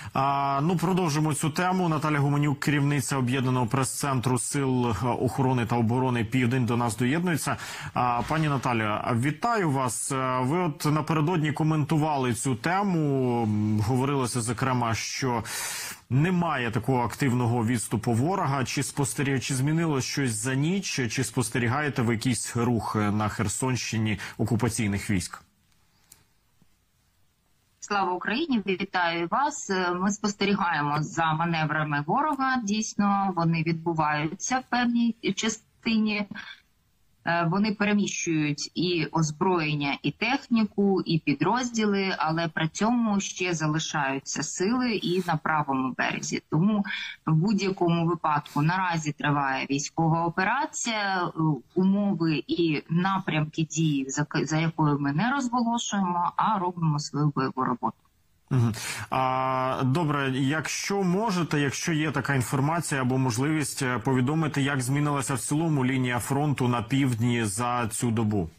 Продовжимо цю тему. Наталя Гуменюк, керівниця Об'єднаного прес-центру Сил охорони та оборони «Південь», до нас доєднується. Пані Наталя, вітаю вас. Ви от напередодні коментували цю тему. Говорилося, зокрема, що немає такого активного відступу ворога. Чи змінилось щось за ніч? Чи спостерігаєте ви якийсь рух на Херсонщині окупаційних військ? Слава Україні! Вітаю вас! Ми спостерігаємо за маневрами ворога. Дійсно, вони відбуваються в певній частині. Вони переміщують і озброєння, і техніку, і підрозділи, але при цьому ще залишаються сили і на правому березі. Тому в будь-якому випадку наразі триває військова операція, умови і напрямки дії, за якою ми не розголошуємо, а робимо свою бойову роботу. Добре, якщо можете, якщо є така інформація або можливість повідомити, як змінилася в цілому лінія фронту на півдні за цю добу?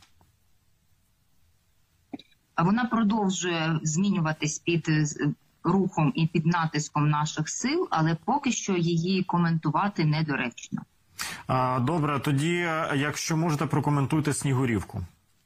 Вона продовжує змінюватись під рухом і під натиском наших сил, але поки що її коментувати недоречно. Добре, тоді, якщо можете, прокоментуйте Снігурівку.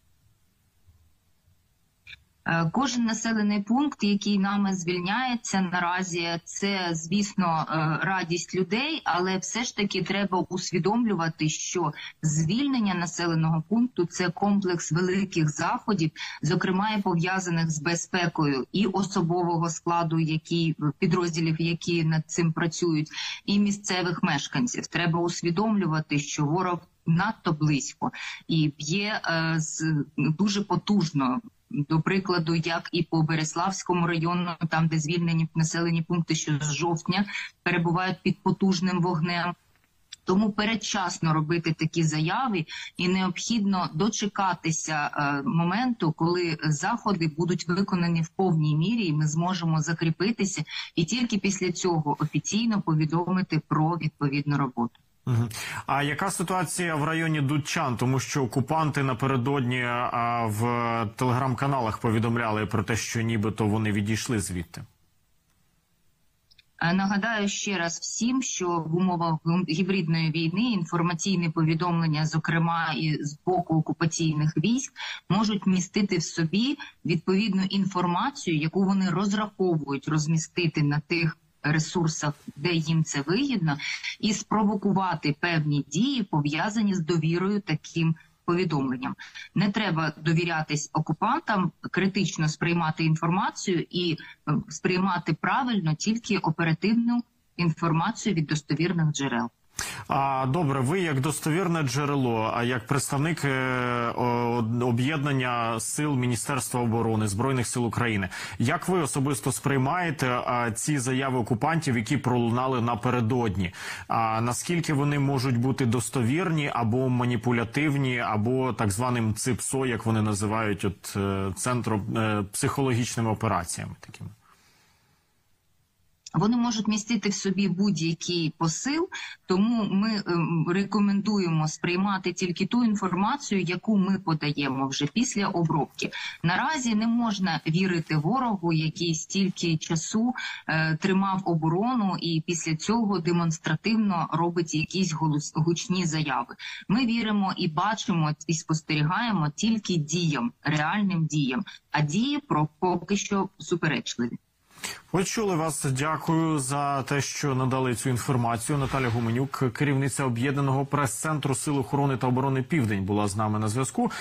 Кожен населений пункт, який нами звільняється наразі, це, звісно, радість людей, але все ж таки треба усвідомлювати, що звільнення населеного пункту – це комплекс великих заходів, зокрема і пов'язаних з безпекою і особового складу, підрозділів, які над цим працюють, і місцевих мешканців. Треба усвідомлювати, що ворог надто близько і б'є дуже потужно. До прикладу, як і по Береславському району, там, де звільнені населені пункти, що з жовтня перебувають під потужним вогнем. Тому передчасно робити такі заяви і необхідно дочекатися моменту, коли заходи будуть виконані в повній мірі і ми зможемо закріпитися і тільки після цього офіційно повідомити про відповідну роботу. А яка ситуація в районі Дудчан? Тому що окупанти напередодні в телеграм-каналах повідомляли про те, що нібито вони відійшли звідти. Нагадаю ще раз всім, що в умовах гібридної війни інформаційні повідомлення, зокрема і з боку окупаційних військ, можуть містити в собі відповідну інформацію, яку вони розраховують розмістити на тих ресурсах, де їм це вигідно, і спровокувати певні дії, пов'язані з довірою таким повідомленням. Не треба довірятись окупантам, критично сприймати інформацію і сприймати правильно тільки оперативну інформацію від достовірних джерел. Добре, ви як достовірне джерело, а як представник об'єднання сил Міністерства оборони, Збройних сил України, як ви особисто сприймаєте ці заяви окупантів, які пролунали напередодні? Наскільки вони можуть бути достовірні або маніпулятивні, або так званим ЦИПСО, як вони називають, центром психологічними операціями такими? Вони можуть містити в собі будь-який посил, тому ми рекомендуємо сприймати тільки ту інформацію, яку ми подаємо вже після обробки. Наразі не можна вірити ворогу, який стільки часу тримав оборону і після цього демонстративно робить якісь гучні заяви. Ми віримо і бачимо, і спостерігаємо тільки діям, реальним діям, а дії поки що суперечливі. Почули вас. Дякую за те, що надали цю інформацію. Наталя Гуменюк, керівниця Об'єднаного прес-центру Сил охорони та оборони «Південь», була з нами на зв'язку.